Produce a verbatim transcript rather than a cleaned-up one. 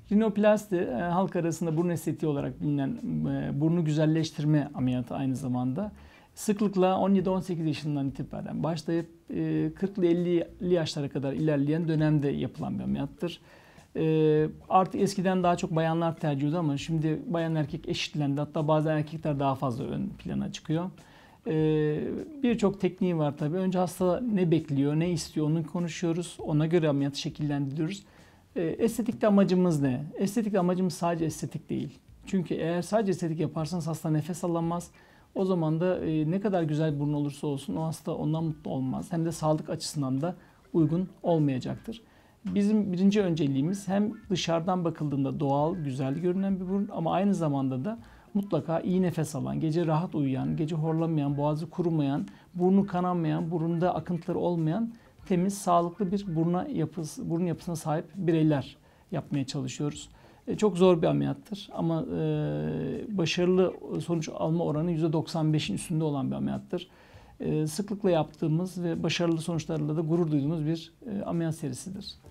Rinoplasti e, halk arasında burun estetiği olarak bilinen e, burnu güzelleştirme ameliyatı aynı zamanda. Sıklıkla on yedi on sekiz yaşından itibaren başlayıp e, kırklı elli yaşlara kadar ilerleyen dönemde yapılan bir ameliyattır. E, artık eskiden daha çok bayanlar tercih ediyordu ama şimdi bayan erkek eşitlendi. Hatta bazen erkekler daha fazla ön plana çıkıyor. E, Birçok tekniği var tabii. Önce hasta ne bekliyor, ne istiyor onu konuşuyoruz. Ona göre ameliyatı şekillendiriyoruz. Estetikte amacımız ne? Estetikte amacımız sadece estetik değil. Çünkü eğer sadece estetik yaparsanız hasta nefes alamaz. O zaman da ne kadar güzel burun olursa olsun o hasta ondan mutlu olmaz. Hem de sağlık açısından da uygun olmayacaktır. Bizim birinci önceliğimiz hem dışarıdan bakıldığında doğal, güzel görünen bir burun ama aynı zamanda da mutlaka iyi nefes alan, gece rahat uyuyan, gece horlamayan, boğazı kurumayan, burnu kanamayan, burunda akıntıları olmayan temiz, sağlıklı bir buruna yapısı, burun yapısına sahip bireyler yapmaya çalışıyoruz. E, çok zor bir ameliyattır ama e, başarılı sonuç alma oranı yüzde doksan beşin üstünde olan bir ameliyattır. E, sıklıkla yaptığımız ve başarılı sonuçlarla da gurur duyduğumuz bir e, ameliyat serisidir.